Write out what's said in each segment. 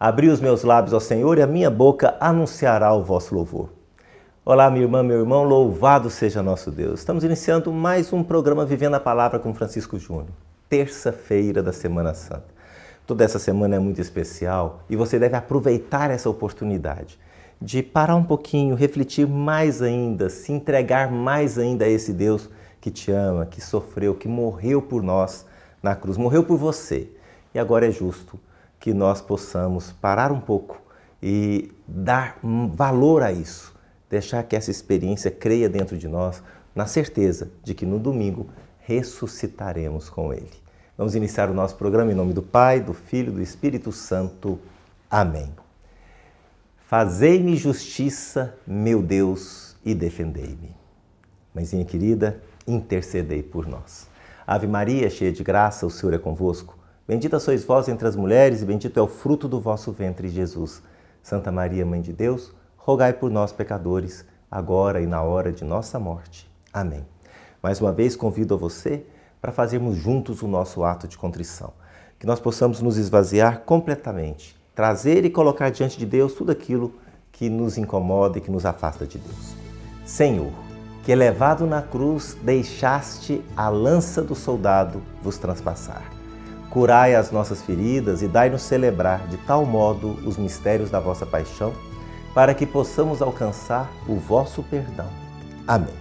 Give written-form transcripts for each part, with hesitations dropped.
Abri os meus lábios ao Senhor e a minha boca anunciará o vosso louvor. Olá, minha irmã, meu irmão, louvado seja nosso Deus. Estamos iniciando mais um programa Vivendo a Palavra com Francisco Júnior. Terça-feira da Semana Santa. Toda essa semana é muito especial e você deve aproveitar essa oportunidade de parar um pouquinho, refletir mais ainda, se entregar mais ainda a esse Deus que te ama, que sofreu, que morreu por nós na cruz, morreu por você. E agora é justo que nós possamos parar um pouco e dar valor a isso, deixar que essa experiência creia dentro de nós, na certeza de que no domingo ressuscitaremos com Ele. Vamos iniciar o nosso programa em nome do Pai, do Filho e do Espírito Santo. Amém. Fazei-me justiça, meu Deus, e defendei-me. Mãezinha querida, intercedei por nós. Ave Maria, cheia de graça, o Senhor é convosco. Bendita sois vós entre as mulheres e bendito é o fruto do vosso ventre, Jesus. Santa Maria, Mãe de Deus, rogai por nós, pecadores, agora e na hora de nossa morte. Amém. Mais uma vez convido a você para fazermos juntos o nosso ato de contrição. Que nós possamos nos esvaziar completamente, trazer e colocar diante de Deus tudo aquilo que nos incomoda e que nos afasta de Deus. Senhor, que elevado na cruz deixaste a lança do soldado vos transpassar. Curai as nossas feridas e dai-nos celebrar de tal modo os mistérios da vossa paixão, para que possamos alcançar o vosso perdão. Amém.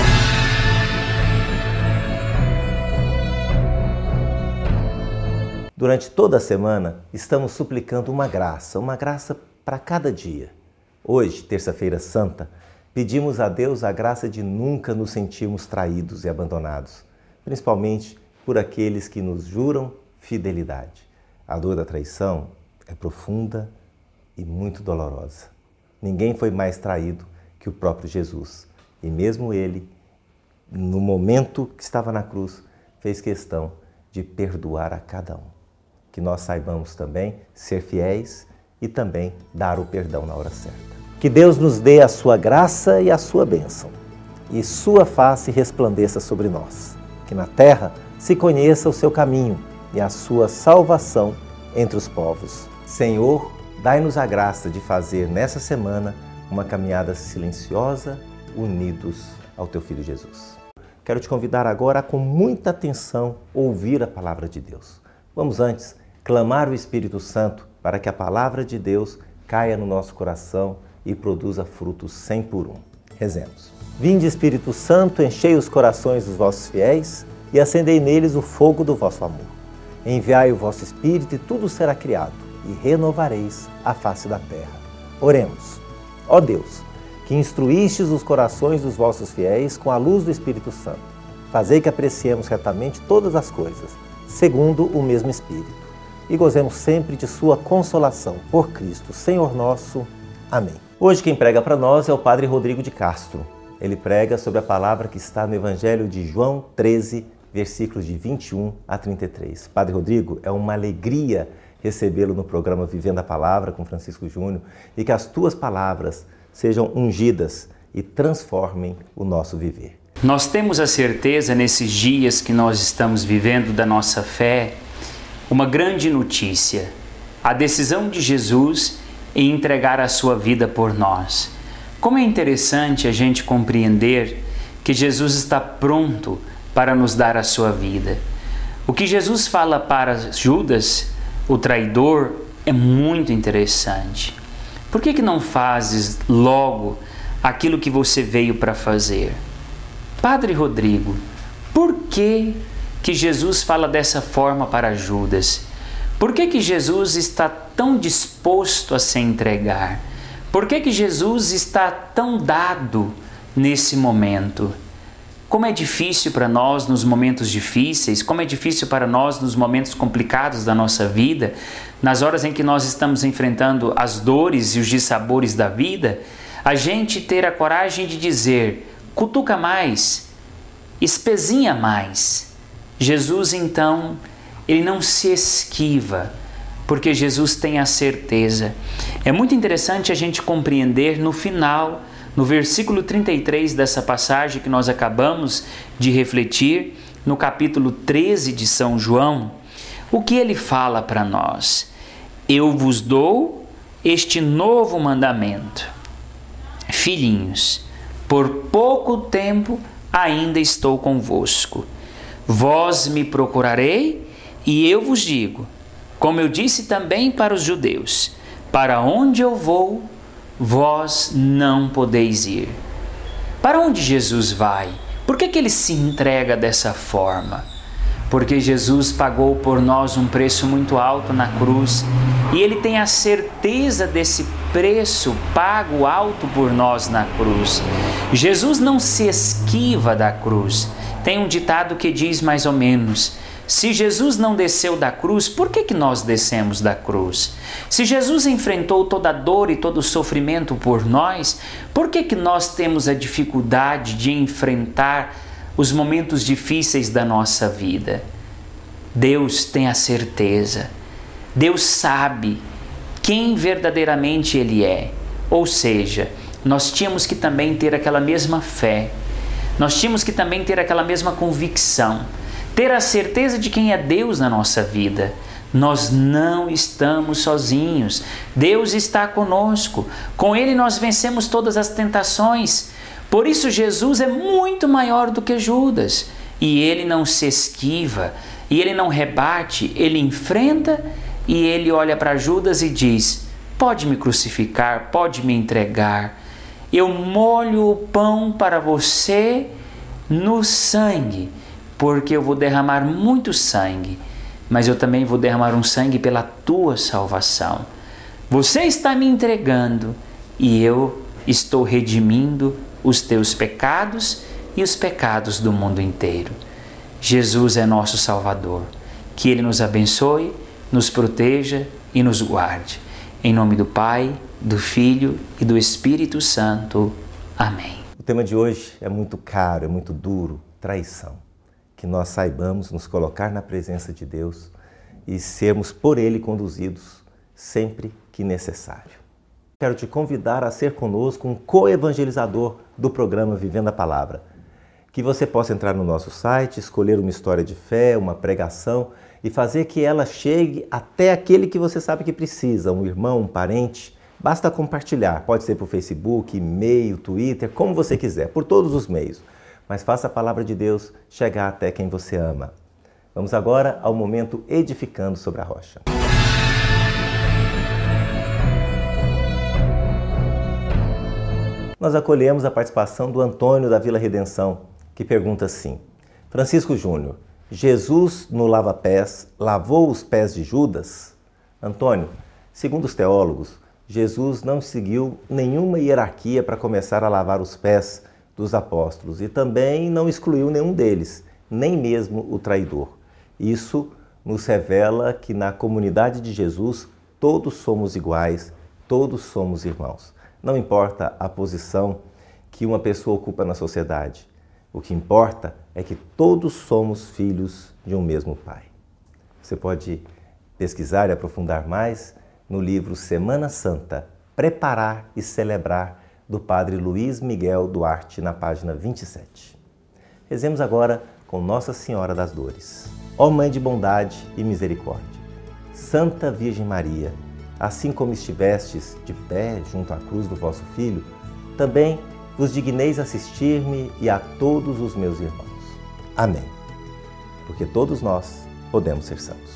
Durante toda a semana, estamos suplicando uma graça para cada dia. Hoje, terça-feira santa, pedimos a Deus a graça de nunca nos sentirmos traídos e abandonados, principalmente por aqueles que nos juram fidelidade. A dor da traição é profunda e muito dolorosa. Ninguém foi mais traído que o próprio Jesus. E mesmo ele, no momento que estava na cruz, fez questão de perdoar a cada um. Que nós saibamos também ser fiéis e também dar o perdão na hora certa. Que Deus nos dê a sua graça e a sua bênção, e sua face resplandeça sobre nós. Que na terra se conheça o seu caminho e a sua salvação entre os povos. Senhor, dai-nos a graça de fazer nessa semana uma caminhada silenciosa, unidos ao Teu Filho Jesus. Quero te convidar agora a, com muita atenção, ouvir a palavra de Deus. Vamos antes clamar o Espírito Santo para que a palavra de Deus caia no nosso coração e produza frutos 100 por 1. Rezemos. Vinde, Espírito Santo, enchei os corações dos vossos fiéis e acendei neles o fogo do vosso amor. Enviai o vosso Espírito e tudo será criado, e renovareis a face da terra. Oremos. Ó Deus, que instruístes os corações dos vossos fiéis com a luz do Espírito Santo, fazei que apreciemos retamente todas as coisas, segundo o mesmo Espírito, e gozemos sempre de sua consolação. Por Cristo, Senhor nosso. Amém. Hoje quem prega para nós é o Padre Rodrigo de Castro. Ele prega sobre a palavra que está no Evangelho de João 13, versículos de 21 a 33. Padre Rodrigo, é uma alegria recebê-lo no programa Vivendo a Palavra com Francisco Júnior e que as tuas palavras sejam ungidas e transformem o nosso viver. Nós temos a certeza nesses dias que nós estamos vivendo da nossa fé, uma grande notícia, a decisão de Jesus em entregar a sua vida por nós. Como é interessante a gente compreender que Jesus está pronto para nos dar a sua vida. O que Jesus fala para Judas, o traidor, é muito interessante. Por que não fazes logo aquilo que você veio para fazer? Padre Rodrigo, por que Jesus fala dessa forma para Judas? Por que Jesus está tão disposto a se entregar? Por que Jesus está tão dado nesse momento? Como é difícil para nós nos momentos difíceis, como é difícil para nós nos momentos complicados da nossa vida, nas horas em que nós estamos enfrentando as dores e os dissabores da vida, a gente ter a coragem de dizer, cutuca mais, espezinha mais. Jesus, então, ele não se esquiva, porque Jesus tem a certeza. É muito interessante a gente compreender no final, no versículo 33 dessa passagem que nós acabamos de refletir, no capítulo 13 de São João, o que ele fala para nós? Eu vos dou este novo mandamento. Filhinhos, por pouco tempo ainda estou convosco. Vós me procurarei, e eu vos digo, como eu disse também para os judeus, para onde eu vou, vós não podeis ir. Para onde Jesus vai? Por que ele se entrega dessa forma? Porque Jesus pagou por nós um preço muito alto na cruz e ele tem a certeza desse preço pago alto por nós na cruz. Jesus não se esquiva da cruz. Tem um ditado que diz mais ou menos: se Jesus não desceu da cruz, por que nós descemos da cruz? Se Jesus enfrentou toda a dor e todo o sofrimento por nós, por que nós temos a dificuldade de enfrentar os momentos difíceis da nossa vida? Deus tem a certeza. Deus sabe quem verdadeiramente Ele é. Ou seja, nós tínhamos que também ter aquela mesma fé. Nós tínhamos que também ter aquela mesma convicção. Ter a certeza de quem é Deus na nossa vida. Nós não estamos sozinhos. Deus está conosco. Com Ele nós vencemos todas as tentações. Por isso Jesus é muito maior do que Judas. E Ele não se esquiva, e Ele não rebate, Ele enfrenta e Ele olha para Judas e diz: pode me crucificar, pode me entregar. Eu molho o pão para você no sangue, porque eu vou derramar muito sangue, mas eu também vou derramar um sangue pela tua salvação. Você está me entregando e eu estou redimindo os teus pecados e os pecados do mundo inteiro. Jesus é nosso Salvador. Que Ele nos abençoe, nos proteja e nos guarde. Em nome do Pai, do Filho e do Espírito Santo. Amém. O tema de hoje é muito caro, é muito duro: traição. Que nós saibamos nos colocar na presença de Deus e sermos por Ele conduzidos sempre que necessário. Quero te convidar a ser conosco um co-evangelizador do programa Vivendo a Palavra. Que você possa entrar no nosso site, escolher uma história de fé, uma pregação e fazer que ela chegue até aquele que você sabe que precisa, um irmão, um parente. Basta compartilhar, pode ser por Facebook, e-mail, Twitter, como você quiser, por todos os meios. Mas faça a palavra de Deus chegar até quem você ama. Vamos agora ao momento edificando sobre a rocha. Nós acolhemos a participação do Antônio da Vila Redenção, que pergunta assim: Francisco Júnior, Jesus no lava-pés lavou os pés de Judas? Antônio, segundo os teólogos, Jesus não seguiu nenhuma hierarquia para começar a lavar os pés dos apóstolos e também não excluiu nenhum deles, nem mesmo o traidor. Isso nos revela que na comunidade de Jesus todos somos iguais, todos somos irmãos. Não importa a posição que uma pessoa ocupa na sociedade. O que importa é que todos somos filhos de um mesmo Pai. Você pode pesquisar e aprofundar mais no livro Semana Santa, Preparar e Celebrar, do Padre Luiz Miguel Duarte, na página 27. Rezemos agora com Nossa Senhora das Dores. Ó Mãe de bondade e misericórdia, Santa Virgem Maria, assim como estivestes de pé junto à cruz do vosso Filho, também vos digneis assistir-me e a todos os meus irmãos. Amém. Porque todos nós podemos ser santos.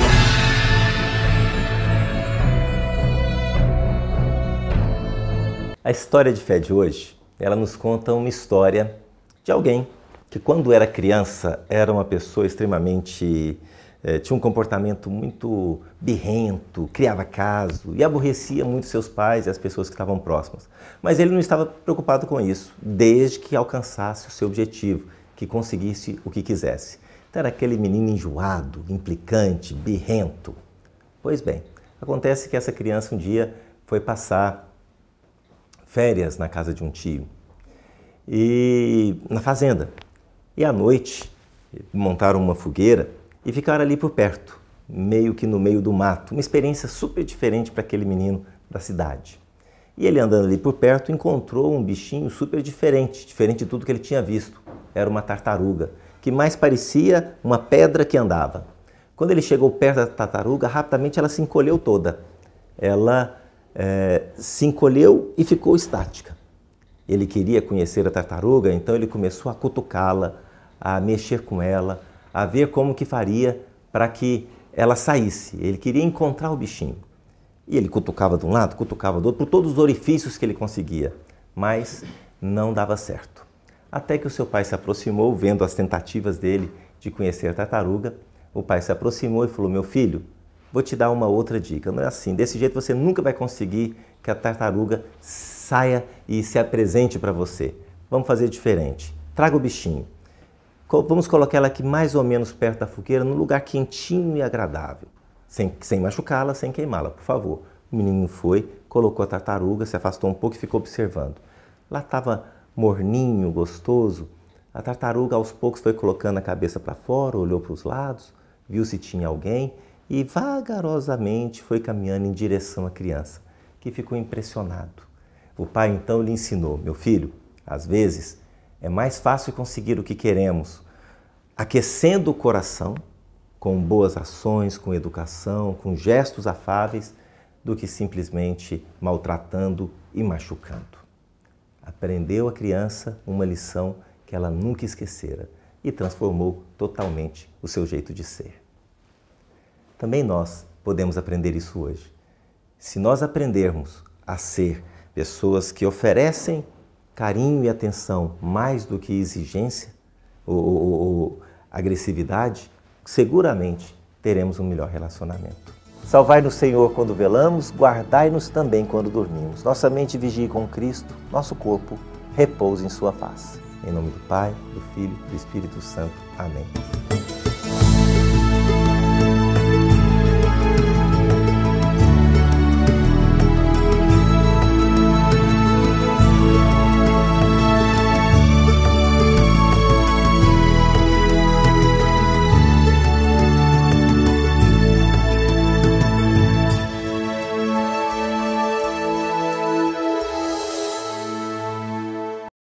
A história de fé de hoje, ela nos conta uma história de alguém que quando era criança era uma pessoa extremamente... tinha um comportamento muito birrento, criava caso e aborrecia muito seus pais e as pessoas que estavam próximas. Mas ele não estava preocupado com isso, desde que alcançasse o seu objetivo, que conseguisse o que quisesse. Então era aquele menino enjoado, implicante, birrento. Pois bem, acontece que essa criança um dia foi passar férias na casa de um tio, e na fazenda. E à noite montaram uma fogueira e ficaram ali por perto, meio que no meio do mato. Uma experiência super diferente para aquele menino da cidade. E ele andando ali por perto encontrou um bichinho super diferente de tudo que ele tinha visto. Era uma tartaruga, que mais parecia uma pedra que andava. Quando ele chegou perto da tartaruga, rapidamente ela se encolheu toda. Ela se encolheu e ficou estática. Ele queria conhecer a tartaruga, então ele começou a cutucá-la, a mexer com ela, a ver como que faria para que ela saísse. Ele queria encontrar o bichinho. E ele cutucava de um lado, cutucava do outro, por todos os orifícios que ele conseguia, mas não dava certo. Até que o seu pai se aproximou, vendo as tentativas dele de conhecer a tartaruga. O pai se aproximou e falou: meu filho, vou te dar uma outra dica. Não é assim, desse jeito você nunca vai conseguir que a tartaruga saia e se apresente para você. Vamos fazer diferente. Traga o bichinho. Vamos colocar ela aqui mais ou menos perto da fogueira, num lugar quentinho e agradável. Sem machucá-la, sem queimá-la, por favor. O menino foi, colocou a tartaruga, se afastou um pouco e ficou observando. Lá estava morninho, gostoso. A tartaruga aos poucos foi colocando a cabeça para fora, olhou para os lados, viu se tinha alguém e vagarosamente foi caminhando em direção à criança, que ficou impressionado. O pai então lhe ensinou: meu filho, às vezes é mais fácil conseguir o que queremos aquecendo o coração, com boas ações, com educação, com gestos afáveis, do que simplesmente maltratando e machucando. Aprendeu a criança uma lição que ela nunca esquecera e transformou totalmente o seu jeito de ser. Também nós podemos aprender isso hoje. Se nós aprendermos a ser pessoas que oferecem carinho e atenção mais do que exigência ou agressividade, seguramente teremos um melhor relacionamento. Salvai-nos, Senhor, quando velamos, guardai-nos também quando dormimos. Nossa mente vigie com Cristo, nosso corpo repousa em sua paz. Em nome do Pai, do Filho e do Espírito Santo. Amém.